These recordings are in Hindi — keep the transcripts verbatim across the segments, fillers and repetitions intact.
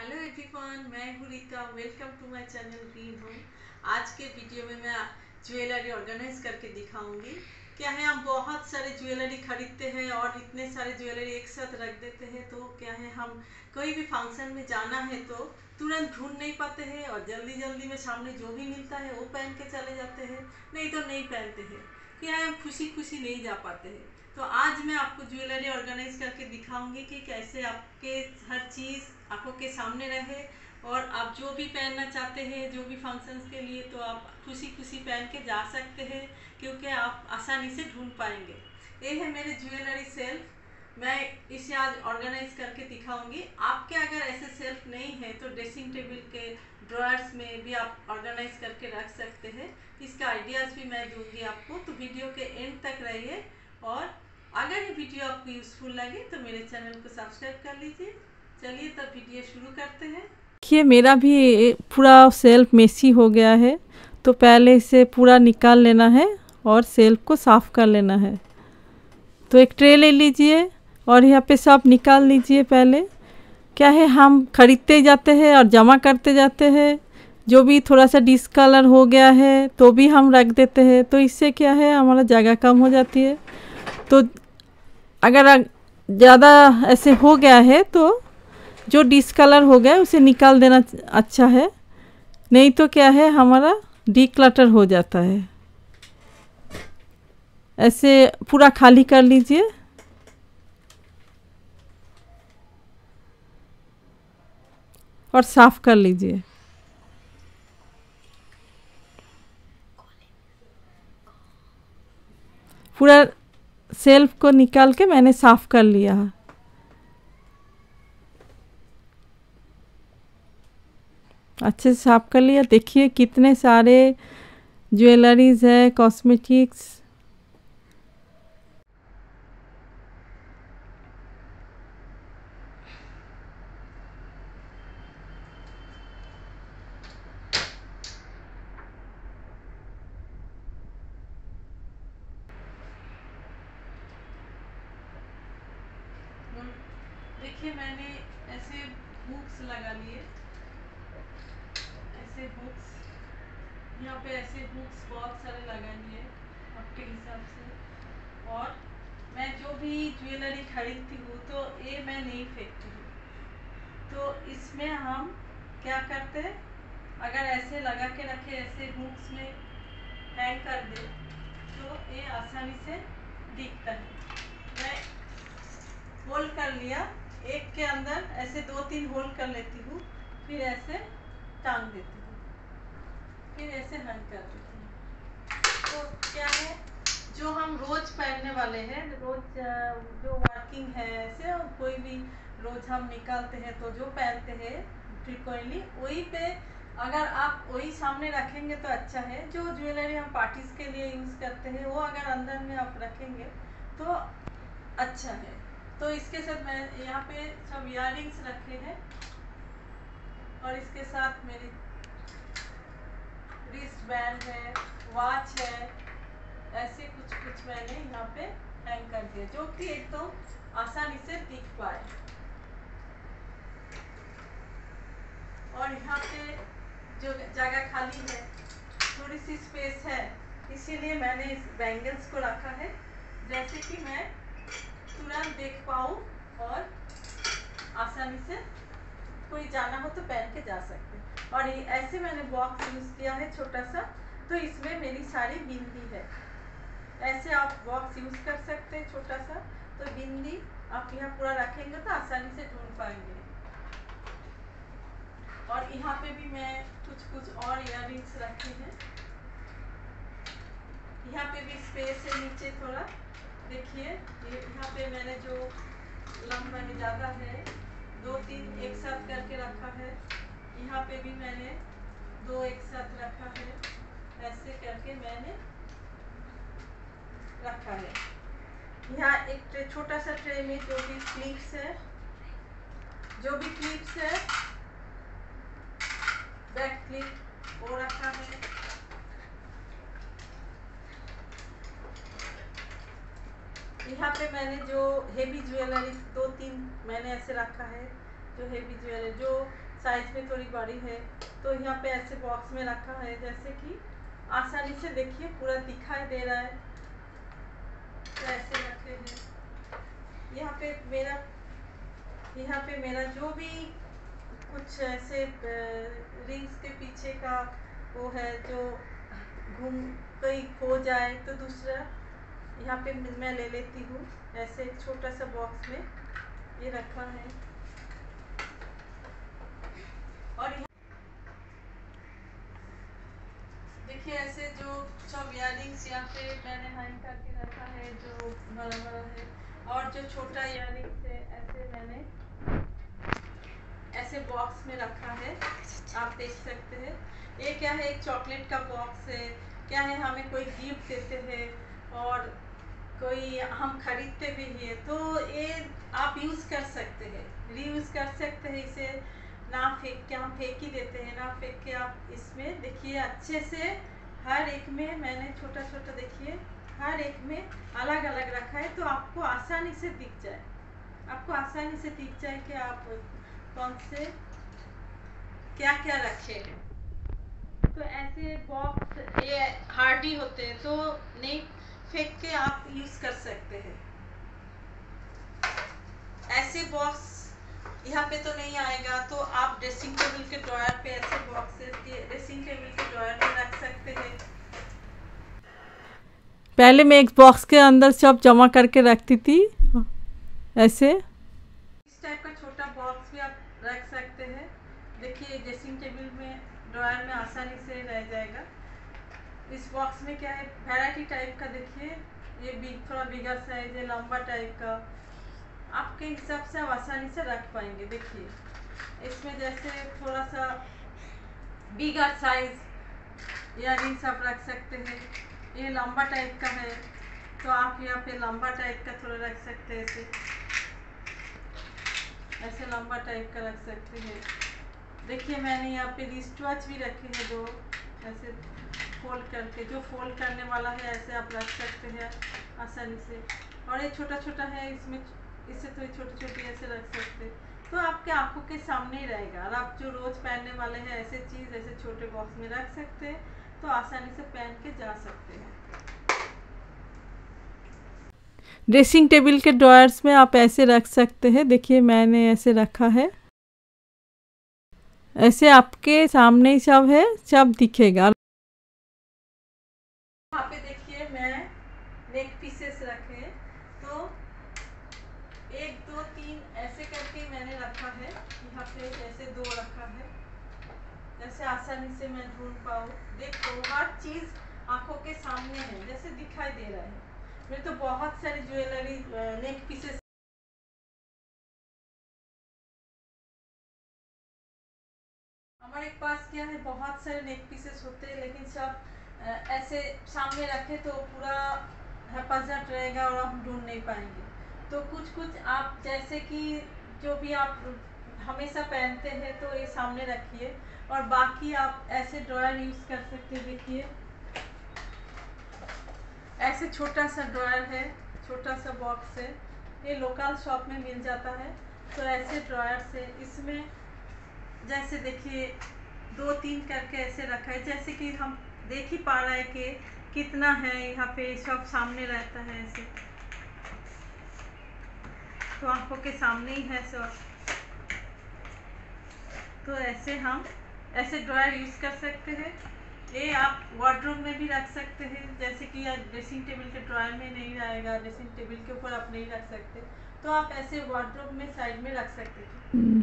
हेलो एवरीवन, मैं हूँ Rita. Welcome to my channel green home. आज के वीडियो में मैं ज्वेलरी ऑर्गेनाइज करके दिखाऊंगी। क्या है, हम बहुत सारे ज्वेलरी खरीदते हैं और इतने सारे ज्वेलरी एक साथ रख देते हैं, तो क्या है, हम कोई भी फंक्शन में जाना है तो तुरंत ढूंढ नहीं पाते हैं और जल्दी जल्दी में सामने जो भी मिलता है वो पहन के चले जाते हैं, नहीं तो नहीं पहनते हैं। क्या है, हम खुशी खुशी नहीं जा पाते हैं। तो आज मैं आपको ज्वेलरी ऑर्गेनाइज करके दिखाऊंगी कि कैसे आपके हर चीज़ आंखों के सामने रहे और आप जो भी पहनना चाहते हैं, जो भी फंक्शंस के लिए, तो आप खुशी खुशी पहन के जा सकते हैं, क्योंकि आप आसानी से ढूंढ पाएंगे। ये है मेरे ज्वेलरी सेल्फ। मैं इसे आज ऑर्गेनाइज करके दिखाऊंगी। आपके अगर ऐसे सेल्फ नहीं है तो ड्रेसिंग टेबल के ड्रॉर्स में भी आप ऑर्गेनाइज करके रख सकते हैं। इसका आइडियाज़ भी मैं दूंगी आपको, तो वीडियो के एंड तक रहिए। और अगर ये वीडियो आपको यूज़फुल लगे तो मेरे चैनल को सब्सक्राइब कर लीजिए। चलिए तब वीडियो शुरू करते हैं। देखिए, मेरा भी पूरा सेल्फ मेसी हो गया है, तो पहले इसे पूरा निकाल लेना है और सेल्फ को साफ़ कर लेना है। तो एक ट्रे ले लीजिए और यहाँ पे सब निकाल लीजिए। पहले क्या है, हम खरीदते जाते हैं और जमा करते जाते हैं। जो भी थोड़ा सा डिसकलर हो गया है तो भी हम रख देते हैं, तो इससे क्या है, हमारा जगह कम हो जाती है। तो अगर ज़्यादा ऐसे हो गया है तो जो डिसकलर हो गया उसे निकाल देना अच्छा है, नहीं तो क्या है, हमारा डिक्लटर हो जाता है। ऐसे पूरा खाली कर लीजिए। और साफ़ कर लीजिए। पूरा सेल्फ को निकाल के मैंने साफ़ कर लिया। अच्छे से साफ़ कर लिया। देखिए कितने सारे ज्वेलरीज है, कॉस्मेटिक्स। देखिए, मैंने ऐसे हुक्स लगा लिए, ऐसे हुक्स यहाँ पे ऐसे हुक्स बहुत सारे लगा लिए आपके हिसाब से। और मैं जो भी ज्वेलरी खरीदती हूँ तो ये मैं नहीं फेंकती हूँ। तो इसमें हम क्या करते हैं, अगर ऐसे लगा के रखे, ऐसे हुक्स में हैंग कर दे तो ये आसानी से दिखता है। मैं होल कर लिया, एक के अंदर ऐसे दो तीन होल कर लेती हूँ, फिर ऐसे टांग देती हूँ, फिर ऐसे हैंग कर देती हूँ। तो क्या है, जो हम रोज पहनने वाले हैं, रोज जो वर्किंग है ऐसे, और कोई भी रोज हम निकालते हैं तो जो पहनते हैं फ्रिक्वेंटली, वही पे अगर आप वही सामने रखेंगे तो अच्छा है। जो ज्वेलरी हम पार्टीज के लिए यूज़ करते हैं वो अगर अंदर में आप रखेंगे तो अच्छा है। तो इसके साथ मैं यहाँ पे सब इयररिंग्स रखे हैं और इसके साथ मेरी रिस्ट बैंड है, वॉच है, ऐसे कुछ कुछ मैंने यहाँ पे हैंग कर दिया, जो कि एकदम तो आसानी से दिख पाए। और यहाँ पे जो जगह खाली है, थोड़ी सी स्पेस है, इसीलिए मैंने इस बैंगल्स को रखा है, जैसे कि मैं तुरंत देख पाऊँ और आसानी से कोई जाना हो तो पहन के जा सकते। और ये ऐसे मैंने बॉक्स यूज़ किया है छोटा सा, तो इसमें मेरी सारी बिंदी है। ऐसे आप बॉक्स यूज़ कर सकते हैं छोटा सा, तो बिंदी आप यहाँ पूरा रखेंगे तो आसानी से ढूंढ पाएंगे। और यहाँ पे भी मैं कुछ कुछ और इयररिंग्स रखे हैं। यहाँ पे भी स्पेस है नीचे थोड़ा, देखिए ये यहाँ पे मैंने जो लंबा है, ज़्यादा है, दो तीन एक साथ करके रखा है। यहाँ पे भी मैंने दो एक साथ रखा है, ऐसे करके मैंने रखा है। यहाँ एक ट्रे, छोटा सा ट्रे में जो भी क्लिप्स है, जो भी क्लिप्स है, बैक क्लिप वो रखा है। यहाँ पे मैंने जो हेवी ज्वेलरी दो तीन मैंने ऐसे रखा है, जो हेवी ज्वेलरी जो साइज में थोड़ी बड़ी है, तो यहाँ पे ऐसे बॉक्स में रखा है, जैसे कि आसानी से देखिए पूरा दिखाई दे रहा है। तो ऐसे रखे हैं। यहाँ पे मेरा यहाँ पे मेरा जो भी कुछ ऐसे रिंग्स के पीछे का वो है, जो घूम कहीं खो जाए तो दूसरा यहाँ पे मैं ले लेती हूँ। ऐसे एक छोटा सा बॉक्स में ये रखा है। और देखिए ऐसे जो सब इयररिंग्स यहाँ पे मैंने हैंग करके रखा है, जो बड़ा बड़ा है, और जो छोटा इयररिंग्स है ऐसे मैंने ऐसे बॉक्स में रखा है, आप देख सकते हैं। ये क्या है, एक चॉकलेट का बॉक्स है। क्या है, हमें कोई गिफ्ट देते हैं और कोई हम खरीदते भी हैं, तो ये आप यूज़ कर सकते हैं, रीयूज़ कर सकते हैं। इसे ना फेंक के, हम फेंक ही देते हैं, ना फेंक के आप इसमें देखिए अच्छे से हर एक में मैंने छोटा छोटा देखिए हर एक में अलग अलग रखा है, तो आपको आसानी से दिख जाए आपको आसानी से दिख जाए कि आप कौन से क्या क्या रखे हैं। तो ऐसे बॉक्स ये हार्डी होते हैं, तो नहीं फेंक के आप यूज़ कर सकते हैं। ऐसे बॉक्स यहाँ पे तो नहीं आएगा, तो आप ड्रेसिंग टेबल के ड्रॉयर पे ऐसे बॉक्सेस ड्रेसिंग टेबल के ड्रॉयर में रख सकते हैं। पहले मैं एक बॉक्स के अंदर सब जमा करके रखती थी ऐसे। इस टाइप का छोटा बॉक्स भी आप रख सकते हैं। देखिए ड्रेसिंग टेबल में ड्रॉयर में आसानी से रह जाएगा। इस बॉक्स में क्या है, वैरायटी टाइप का, देखिए ये बिग, थोड़ा बिगर साइज है, लंबा टाइप का, आपके हिसाब से आप आसानी से रख पाएंगे। देखिए इसमें जैसे थोड़ा सा बिगर साइज इयररिंग्स आप रख सकते हैं। ये लंबा टाइप का है, तो आप यहाँ पे लंबा टाइप का थोड़ा रख सकते हैं, ऐसे ऐसे लंबा टाइप का रख सकते हैं। देखिए मैंने यहाँ पे रिस्ट वॉच भी रखे हैं दो, ऐसे फोल्ड करके, जो फोल्ड करने वाला है ऐसे आप रख सकते हैं आसानी से। और ये छोटा छोटा है, इसमें इससे थोड़ी छोटी छोटी ऐसे रख सकते, तो आपके आंखों के सामने ही रहेगा। और आप जो रोज पहनने वाले हैं ऐसे चीज़ ऐसे छोटे बॉक्स में रख सकते हैं, तो आसानी से पहन के जा सकते हैं। ड्रेसिंग टेबल के ड्रॉयर्स में आप ऐसे रख सकते हैं। देखिए मैंने ऐसे रखा है, ऐसे आपके सामने ही सब है, सब दिखेगा। यहाँ पे देखिए मैं नेक पीसेस रखे, तो एक दो तीन ऐसे करके मैंने रखा है। यहाँ पे जैसे दो रखा है, जैसे आसानी से मैं ढूंढ पाऊँ। देखो हर चीज़ आंखों के सामने है, जैसे दिखाई दे रहा है। मेरे तो बहुत सारी ज्वेलरी नेक पीसेस, हमारे पास क्या है, बहुत सारे नेक पीसेस होते हैं, लेकिन सब ऐसे सामने रखे तो पूरा हेफाजत रहेगा और हम ढूंढ नहीं पाएंगे। तो कुछ कुछ आप जैसे कि जो भी आप हमेशा पहनते हैं तो ये सामने रखिए, और बाकी आप ऐसे ड्रॉयर यूज़ कर सकते हैं। देखिए ऐसे छोटा सा ड्रॉयर है, छोटा सा बॉक्स है, ये लोकल शॉप में मिल जाता है। तो ऐसे ड्रॉयर से इसमें जैसे देखिए दो तीन करके ऐसे रखा है, जैसे कि हम देख ही पा रहे हैं कि कितना है, यहाँ पे सब सामने रहता है ऐसे, तो आंखों के सामने ही है सब। तो ऐसे हम ऐसे ड्रॉयर यूज़ कर सकते हैं। ये आप वार्डरोब में भी रख सकते हैं, जैसे कि ड्रेसिंग टेबल के ड्रॉयर में नहीं रहेगा, ड्रेसिंग टेबल के ऊपर आप नहीं रख सकते, तो आप ऐसे वार्डरोब में साइड में रख सकते हैं।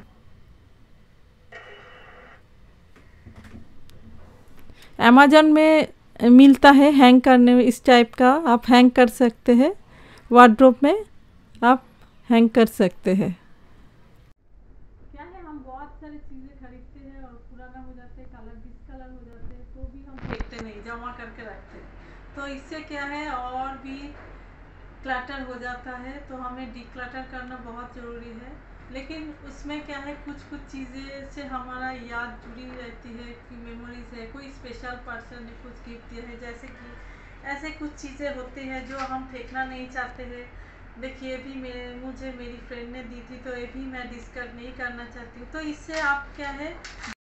अमेज़न में मिलता है हैंग करने में, इस टाइप का आप हैंग कर सकते हैं, वार्डरोब में आप हैंग कर सकते हैं। क्या है, हम बहुत सारी चीज़ें खरीदते हैं और पुराना हो जाते हैं, कलर डिसकलर हो जाते हैं, तो भी हम फेंकते नहीं, जमा करके रखते हैं। तो इससे क्या है, और भी क्लटर हो जाता है, तो हमें डिक्लटर करना बहुत ज़रूरी है। लेकिन उसमें क्या है, कुछ कुछ चीज़ें से हमारा याद जुड़ी रहती है कि मेमोरीज है, कोई स्पेशल पर्सन ने कुछ गिफ्ट दिया है, जैसे कि ऐसे कुछ चीज़ें होती हैं जो हम फेंकना नहीं चाहते हैं, देखिए भी मेरे मुझे मेरी फ्रेंड ने दी थी, तो ये भी मैं डिस्कस नहीं करना चाहती हूँ। तो इससे आप क्या है,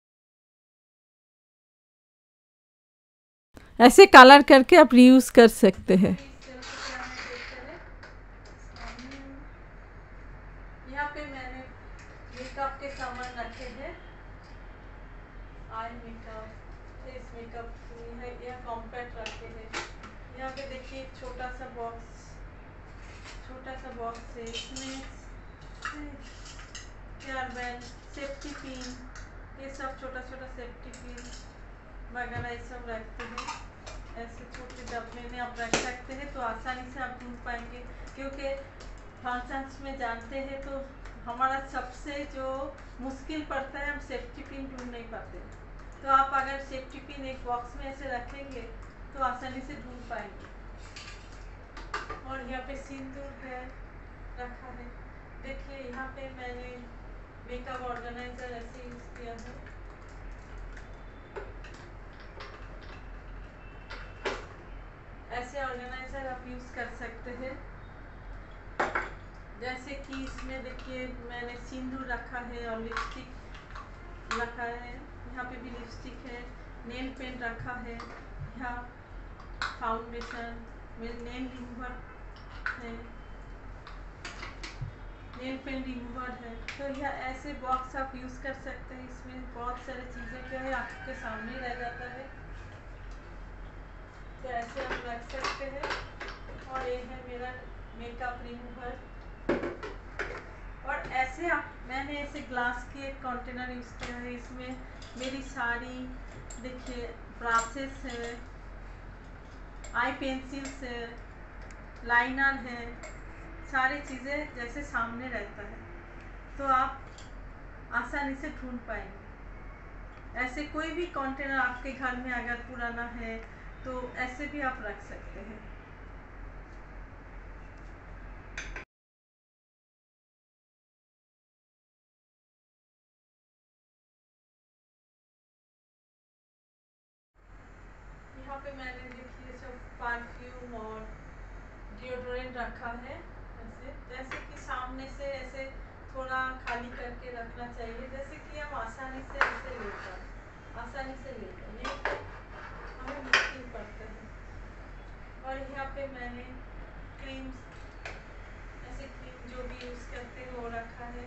ऐसे कलर करके आप रीयूज़ कर सकते हैं। यहाँ पे मैंने मेकअप के सामान रखे हैं, आई मेकअप, फेस मेकअप, यह कॉम्पैक्ट रखे हैं। यहाँ पे देखिए एक छोटा सा बॉक्स, छोटा सा बॉक्स है, इसमें हेयर बैंड, सेफ्टी पिन, ये सब छोटा छोटा सेफ्टी पिन वगैरह ये सब रखते हैं। ऐसे छोटे डब्बे में आप रख सकते हैं, तो आसानी से आप ढूंढ पाएंगे, क्योंकि फंक्शंस में जानते हैं तो हमारा सबसे जो मुश्किल पड़ता है, हम सेफ्टी पिन ढूंढ नहीं पाते। तो आप अगर सेफ्टी पिन एक बॉक्स में ऐसे रखेंगे तो आसानी से ढूंढ पाएंगे। और यहाँ पे सिंदूर है रखा है। देखिए यहाँ पे मैंने मेकअप ऑर्गेनाइजर ऐसे यूज किया है। ऐसे ऑर्गेनाइजर आप यूज कर सकते हैं। जैसे कि इसमें देखिए मैंने सिंदूर रखा है और लिपस्टिक रखा है, यहाँ पे भी लिपस्टिक है, नेल पेन रखा है, यहाँ फाउंडेशन, नेल रिमूवर है, नेल पेन रिमूवर है। तो यह ऐसे बॉक्स आप यूज़ कर सकते हैं। इसमें बहुत सारी चीज़ें क्या है आपके सामने रह जाता है, तो ऐसे आप रख सकते हैं। और ये है मेरा मेकअप रिमूवर। और ऐसे आप मैंने ऐसे ग्लास के एक कंटेनर यूज़ किया है। इसमें मेरी सारी देखिए ब्रशेस है, आई पेंसिल्स है, लाइनर है, सारी चीज़ें जैसे सामने रहता है, तो आप आसानी से ढूंढ पाएंगे। ऐसे कोई भी कंटेनर आपके घर में अगर पुराना है तो ऐसे भी आप रख सकते हैं। यहाँ पे मैंने देखिए सब परफ्यूम और डिओड्रेंट रखा है। ऐसे जैसे कि सामने से ऐसे थोड़ा खाली करके रखना चाहिए, जैसे कि हम आसानी से ऐसे लेकर आसानी से लेकर नहीं तो हमें मुश्किल पड़ता है। और यहाँ पे मैंने क्रीम, ऐसे क्रीम जो भी यूज़ करते हैं वो रखा है।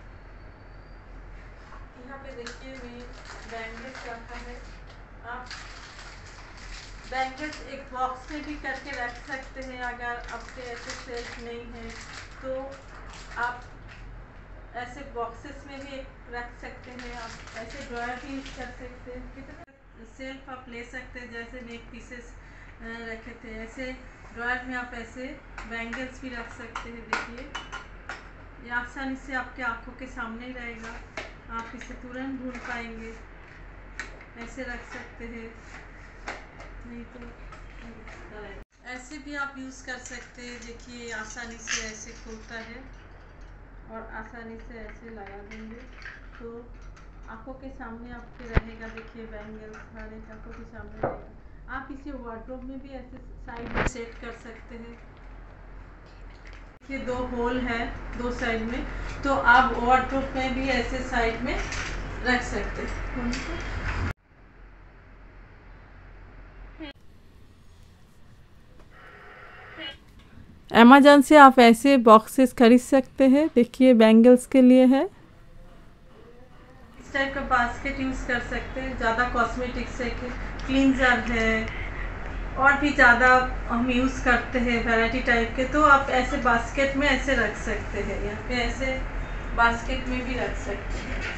यहाँ पे देखिए मैं बैंगल्स रखा है। आप बैंगल्स एक बॉक्स में भी करके रख सकते हैं। अगर आपके ऐसे सेल्फ नहीं है तो आप ऐसे बॉक्सेस में भी रख सकते हैं। आप ऐसे ड्रॉयर भी यूज कर सकते हैं। कितना सेल्फ आप ले सकते हैं, जैसे नेक पीसेस रखे थे ऐसे ड्रॉयर में आप ऐसे बैंगल्स भी रख सकते हैं। देखिए ये आसानी से आपके आंखों के सामने ही रहेगा, आप इसे तुरंत ढूंढ पाएंगे। ऐसे रख सकते हैं, नहीं तो ऐसे भी आप यूज़ कर सकते हैं। देखिए आसानी से ऐसे खुलता है और आसानी से ऐसे लगा देंगे तो आंखों के सामने आपके रहेगा। देखिए बैंगल्स हमारे आंखों के सामने रहेगा। आप इसे वार्डरोब में भी ऐसे साइड में सेट कर सकते हैं। देखिए दो होल है दो साइड में, तो आप वार्डरोब में भी ऐसे साइड में रख सकते हैं। अमेज़न से आप ऐसे बॉक्सेस खरीद सकते हैं। देखिए बैंगल्स के लिए है। इस टाइप का बास्केट यूज़ कर सकते हैं। ज़्यादा कॉस्मेटिक्स है, क्लींजर है और भी ज़्यादा हम यूज़ करते हैं वैरायटी टाइप के, तो आप ऐसे बास्केट में ऐसे रख सकते हैं। यहाँ पे ऐसे बास्केट में भी रख सकते हैं।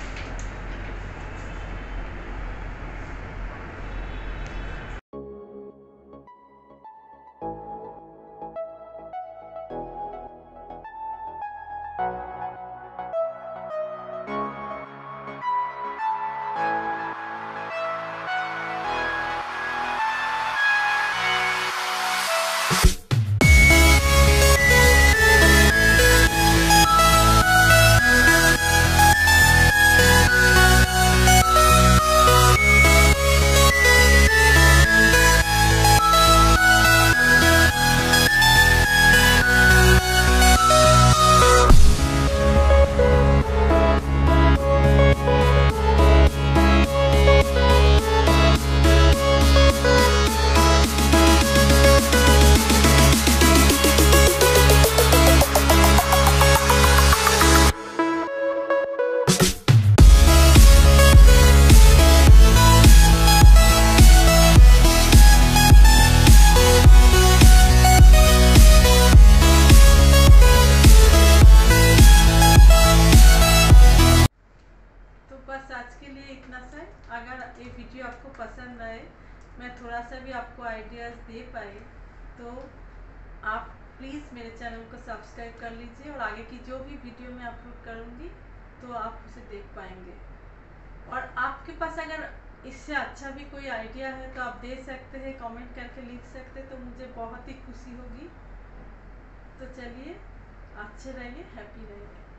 ये वीडियो आपको पसंद आए, मैं थोड़ा सा भी आपको आइडियाज़ दे पाए, तो आप प्लीज़ मेरे चैनल को सब्सक्राइब कर लीजिए और आगे की जो भी वीडियो मैं अपलोड करूँगी तो आप उसे देख पाएंगे। और आपके पास अगर इससे अच्छा भी कोई आइडिया है तो आप दे सकते हैं, कमेंट करके लिख सकते हैं, तो मुझे बहुत ही खुशी होगी। तो चलिए, अच्छे रहिए, हैप्पी रहिए।